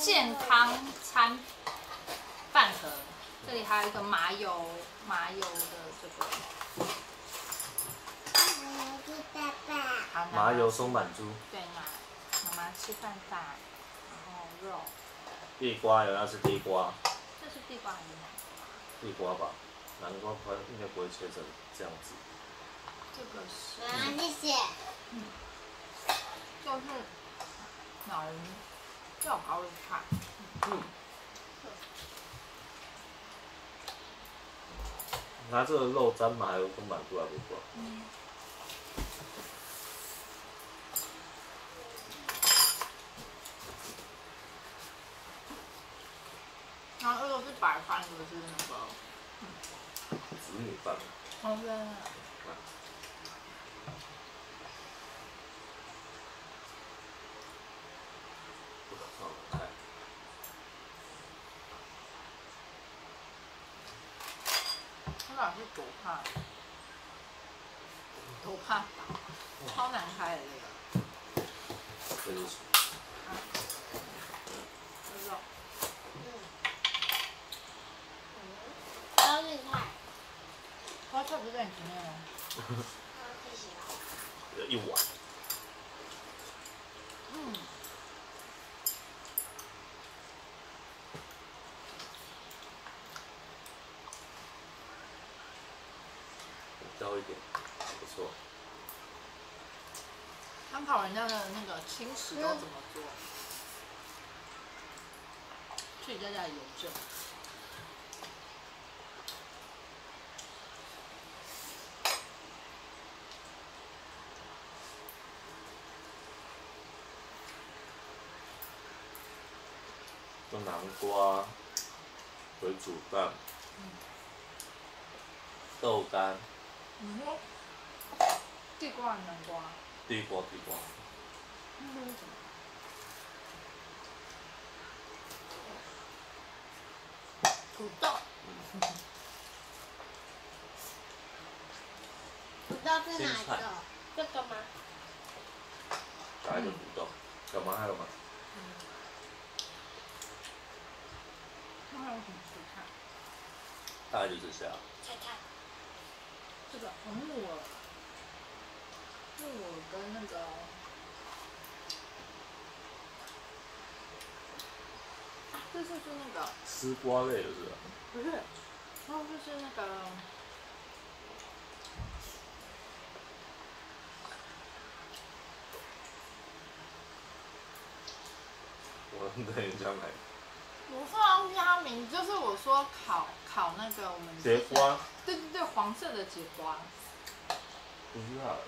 健康餐饭盒，这里还有一个麻油的这个。好， 麻油松满猪。 对，妈妈吃饭，然后肉。 地瓜有要吃地瓜。 这是地瓜还是南瓜？ 地瓜吧，南瓜应该不会切成这样子。 这个是。 谢谢。 就是老人较高的菜。 拿这个肉沾麻油松满猪还不错。 然后这个是白饭，这个是那个紫米饭。 哦对。他老是多怕打，超难开的这个。 这是。 肉。 高丽菜。 花菜不是在你前面吗？ 谢谢。 有一碗。焦一点，不错。 参考人家的那个轻食都怎么做，自己在家里邮政。 用南瓜为主蛋，豆干。 地瓜还是南瓜？ 地瓜。 那是什么？土豆。 土豆是哪个？这个吗？ 下一个土豆，干嘛还有吗？ 那还有什么蔬菜？ 大概就这些啊。 菜。 这个木耳跟那个。这是那个丝瓜类的是吧？ 不是，然后就是那个我等一下来。 我忘记它名字，就是我说烤那个我们节瓜。 对，黄色的节瓜。 不知道。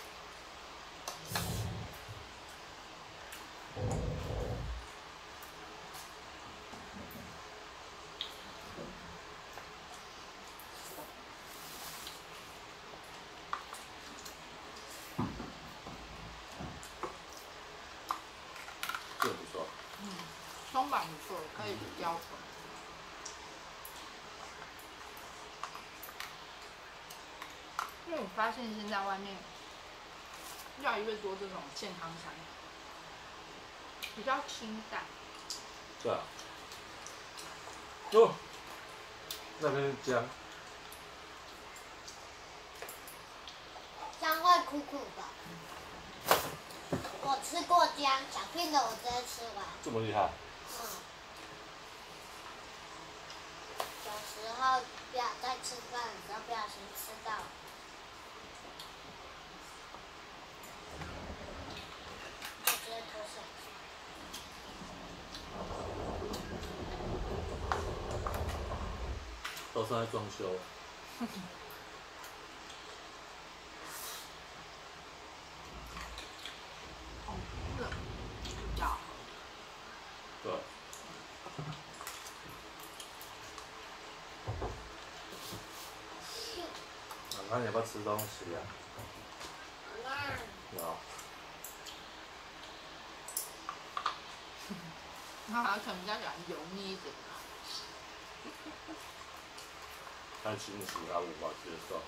这不错。 松板不错，可以雕粉。因为我发现现在外面越来越多这种健康餐，比较清淡。 对啊。哦，那边是姜。 姜会苦苦的。我吃过姜，小片的我直接吃完。 这么厉害？ 有时候在吃饭的时候不小心吃到。我直接脱下去。 都是在装修。对。妈妈，你要不要吃东西啊？有。 他可能比较喜欢油腻一点。 太轻食他无法接受。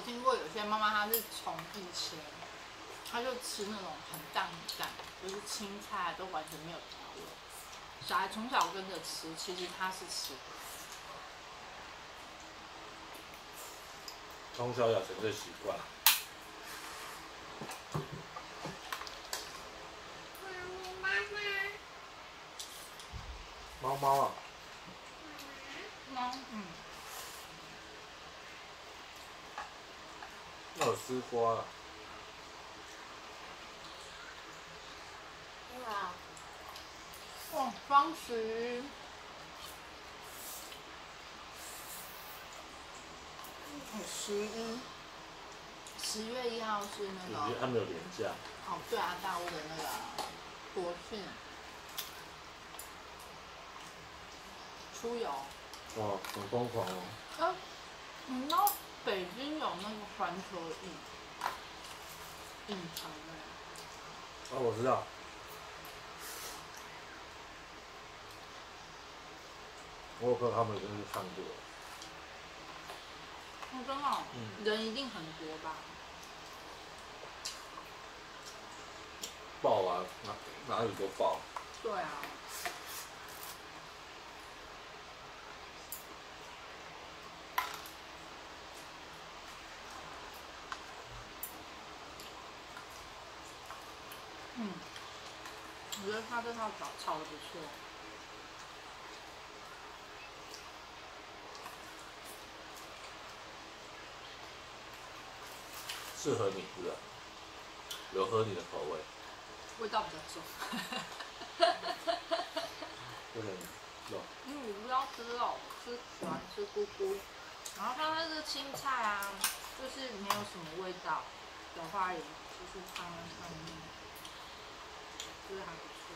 听过有些妈妈她是从以前，她就吃那种很淡很淡，就是青菜都完全没有调味。小孩从小跟着吃，其实他是吃的。 从小养成这习惯。猫猫啊， 猫， 那有丝瓜啊。 好， 哦，双十，10月1号是那个， 他没有廉价。 哦，对啊，大陆的那个国庆出游。 哦，很疯狂哦。 你知道北京有那个环球影城吗？ 哦，我知道。我有朋友他们已经去看过了。 哦，真的哦，人一定很多吧？ 爆啊，哪里都爆。 对啊。我觉得他这套炒的不错。 适合你是吧？有合你的口味。 味道比较重。 有点肉。 因为我不知道吃肉，喜欢吃菇菇。然后它那个青菜啊，就是没有什么味道的话，也就是放在上面，就是还不错。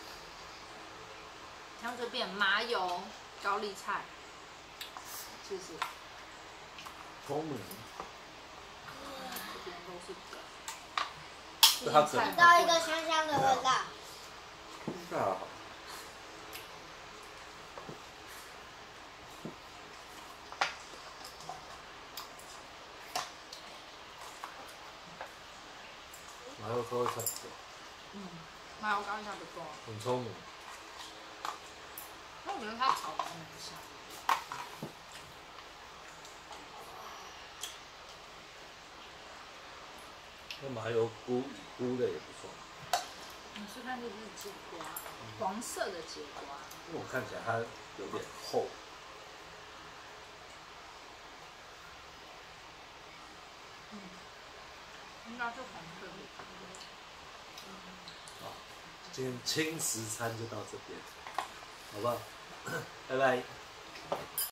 像这边麻油高丽菜，谢谢。 聪明。 这边都是的。 闻到一个香香的味道。 那好。麻油高丽菜不错。 麻油高丽菜不错。 很聪明。 那我觉得它炒的很香。 那麻油菇的也不错。 你是看这是节瓜，黄色的节瓜。 因为我看起来它有点厚。 应该是黄色的。 好，今天轻食餐就到这边，好不好？拜拜。